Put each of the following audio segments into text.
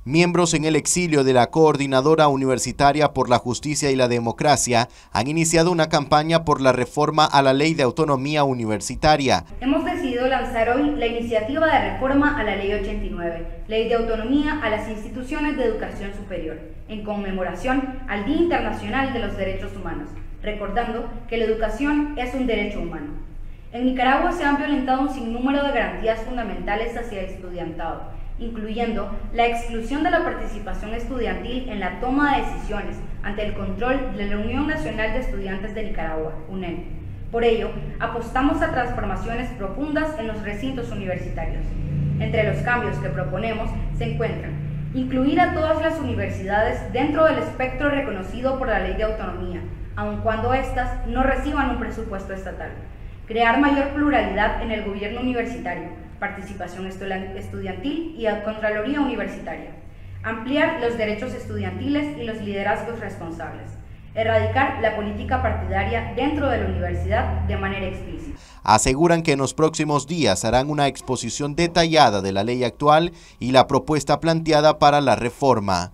Miembros en el exilio de la Coordinadora Universitaria por la Justicia y la Democracia han iniciado una campaña por la reforma a la Ley de Autonomía Universitaria. Hemos decidido lanzar hoy la iniciativa de reforma a la Ley 89, Ley de Autonomía a las Instituciones de Educación Superior, en conmemoración al Día Internacional de los Derechos Humanos, recordando que la educación es un derecho humano. En Nicaragua se han violentado un sinnúmero de garantías fundamentales hacia el estudiantado, incluyendo la exclusión de la participación estudiantil en la toma de decisiones ante el control de la Unión Nacional de Estudiantes de Nicaragua, UNEN. Por ello, apostamos a transformaciones profundas en los recintos universitarios. Entre los cambios que proponemos se encuentran incluir a todas las universidades dentro del espectro reconocido por la Ley de Autonomía, aun cuando éstas no reciban un presupuesto estatal. Crear mayor pluralidad en el gobierno universitario, participación estudiantil y Contraloría Universitaria. Ampliar los derechos estudiantiles y los liderazgos responsables. Erradicar la política partidaria dentro de la universidad de manera explícita. Aseguran que en los próximos días harán una exposición detallada de la ley actual y la propuesta planteada para la reforma.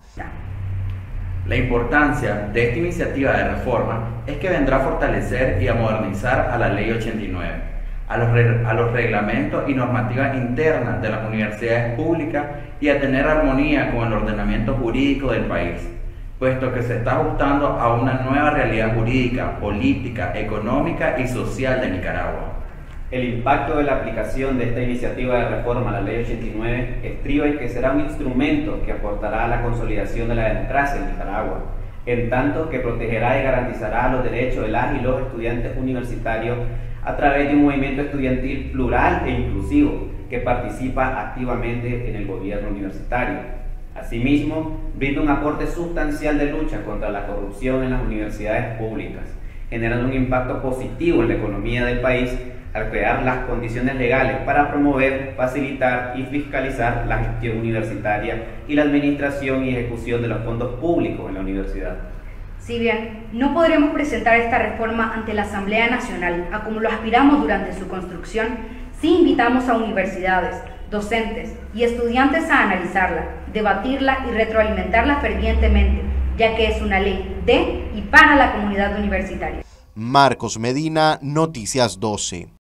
La importancia de esta iniciativa de reforma es que vendrá a fortalecer y a modernizar a la Ley 89, a los reglamentos y normativas internas de las universidades públicas y a tener armonía con el ordenamiento jurídico del país, puesto que se está ajustando a una nueva realidad jurídica, política, económica y social de Nicaragua. El impacto de la aplicación de esta iniciativa de reforma a la Ley 89 estriba en que será un instrumento que aportará a la consolidación de la democracia en Nicaragua, en tanto que protegerá y garantizará los derechos de las y los estudiantes universitarios a través de un movimiento estudiantil plural e inclusivo que participa activamente en el gobierno universitario. Asimismo, brinda un aporte sustancial de lucha contra la corrupción en las universidades públicas, generando un impacto positivo en la economía del país al crear las condiciones legales para promover, facilitar y fiscalizar la gestión universitaria y la administración y ejecución de los fondos públicos en la universidad. Si bien no podremos presentar esta reforma ante la Asamblea Nacional, a como lo aspiramos durante su construcción, sí invitamos a universidades, docentes y estudiantes a analizarla, debatirla y retroalimentarla fervientemente, ya que es una ley de y para la comunidad universitaria. Marcos Medina, Noticias 12.